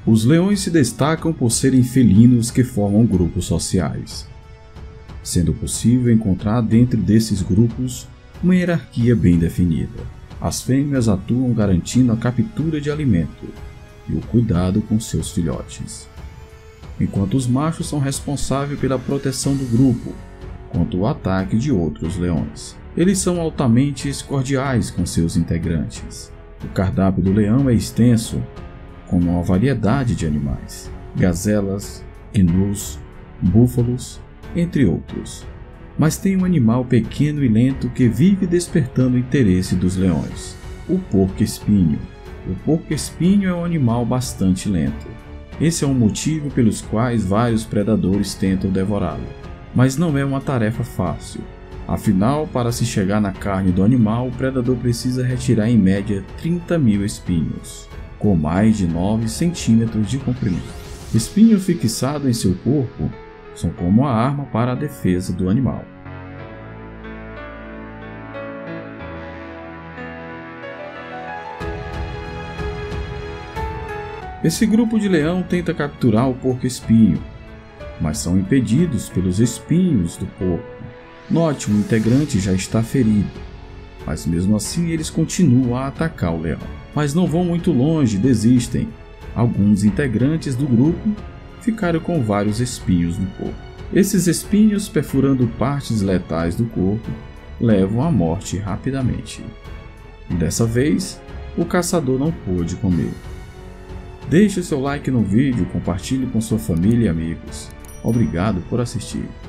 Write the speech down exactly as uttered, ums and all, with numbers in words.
Os leões se destacam por serem felinos que formam grupos sociais, sendo possível encontrar dentro desses grupos uma hierarquia bem definida. As fêmeas atuam garantindo a captura de alimento e o cuidado com seus filhotes, enquanto os machos são responsáveis pela proteção do grupo contra o ataque de outros leões. Eles são altamente cordiais com seus integrantes. O cardápio do leão é extenso, com uma variedade de animais, gazelas, gnus, búfalos, entre outros. Mas tem um animal pequeno e lento que vive despertando o interesse dos leões: o porco-espinho. O porco-espinho é um animal bastante lento. Esse é um motivo pelos quais vários predadores tentam devorá-lo, mas não é uma tarefa fácil. Afinal, para se chegar na carne do animal, o predador precisa retirar em média trinta mil espinhos, com mais de nove centímetros de comprimento. Espinhos fixados em seu corpo são como a arma para a defesa do animal. Esse grupo de leão tenta capturar o porco-espinho, mas são impedidos pelos espinhos do porco. Note, um integrante já está ferido, mas mesmo assim eles continuam a atacar o leão. Mas não vão muito longe e desistem. Alguns integrantes do grupo ficaram com vários espinhos no corpo. Esses espinhos, perfurando partes letais do corpo, levam à morte rapidamente. E dessa vez, o caçador não pôde comer. Deixe seu like no vídeo, compartilhe com sua família e amigos. Obrigado por assistir.